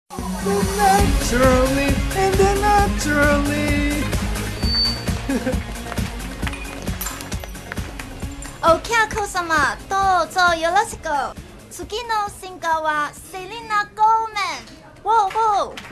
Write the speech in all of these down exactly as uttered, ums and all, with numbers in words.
Naturally and then naturally. お客様、どうぞよろしく。次のシンガーはセリナ・ゴーメン。ウォーウォー。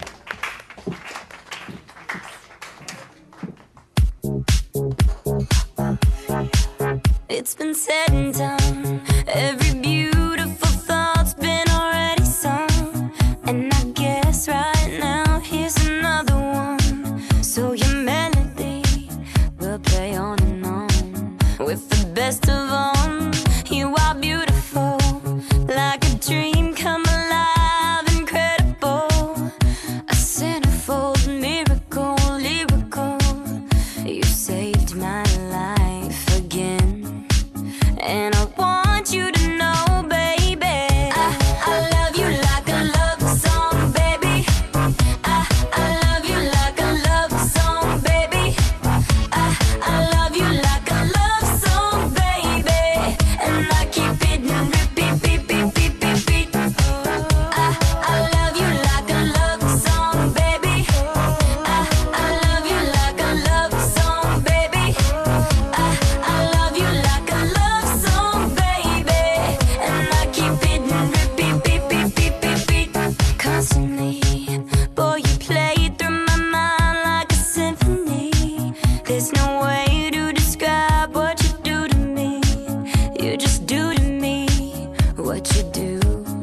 It's been said and done. Every beautiful thought's been already sung. And I guess right now here's another one. So your melody will play on and on. With the best of all, you are beautiful, like a dream come alive, incredible. A centerfold miracle, lyrical. You saved my life again. And I want you to know, baby, I, I love you like a love song, baby. I, I love you like a love song, baby. I, I love you like a love song, baby. And I keep it in repeat, beat, beat, beat, beat, beat. I, I love you like a love song, baby. I, I love you like a love song, baby. I, I love you like a love song, baby. And I keep it in repeat, beat, beat, beat, beat, beat. Constantly, boy, you play it through my mind like a symphony. There's no way to describe what you do to me. You just do to me what you do.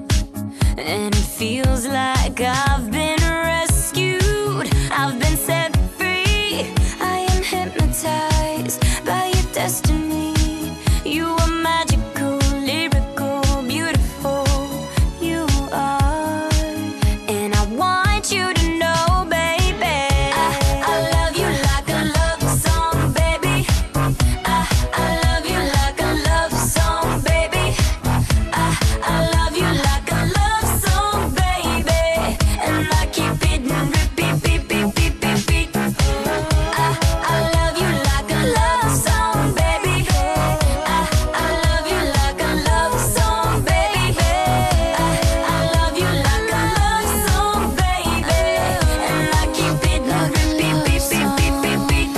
And it feels like I've been rescued. I've been set free. I am hypnotized by your destiny. You are magical, lyrical, beautiful. You are. And I want you to know, baby, I, I love you like a love song, baby. I, I love you like a love song, baby. I, I love you like a love song, baby. And I keep it in repeat, beat, beat, beat, beat, beat. I, I love you like a love song, baby. I, I love you like a love song, baby. I, I love you like a love song, baby. And I keep it in repeat, beat, beat, beat, beat, beat.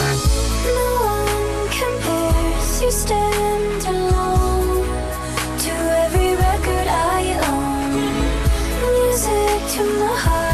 No one compares, you stand alone to every record I own. Music to my heart.